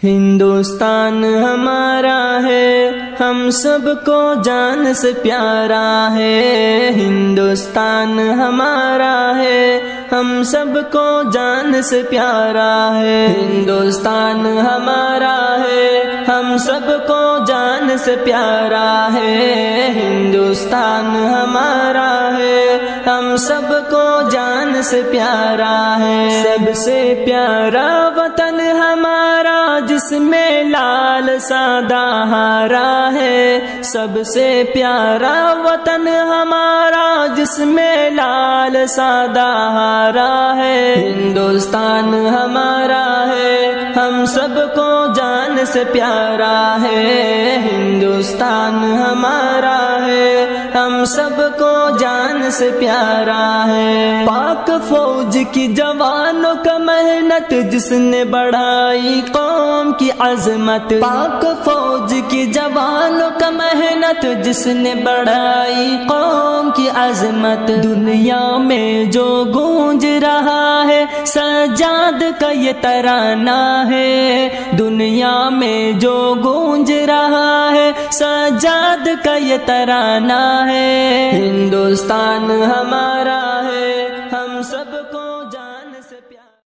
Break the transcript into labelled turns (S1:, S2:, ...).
S1: ہندوستان ہمارا ہے، ہم سب کو جان سے پیارا ہے۔ ہندوستان ہمارا ہے، ہم سب کو جان سے پیارا ہے۔ ہندوستان ہمارا ہے، ہم سب کو جان سے پیارا ہے۔ ہندوستان ہمارا ہے، ہم سب کو جان سے پیارا ہے۔ سب سے پیارا وطن ہمارا جس میں لال سادہ ہارا ہے۔ سب سے پیارا وطن ہمارا جس میں لال سادہ ہارا ہے۔ ہندوستان ہمارا ہے، ہم سب کو جان سے پیارا ہے۔ ہندوستان ہمارا ہے، ہم سب کو جان سے پیارا ہے۔ پاک فوج کی جوانوں کا محنت جس نے بڑھائی قوم کی عظمت۔ پاک فوج کی جوانوں کا محنت جس نے بڑھائی قوم کی عظمت۔ دنیا میں جو گونج رہا ہے سجاد کا یہ ترانہ ہے۔ دنیا میں جو گونج رہا ہے سجاد کا یہ ترانہ ہے۔ ہندوستان ہمارا ہے،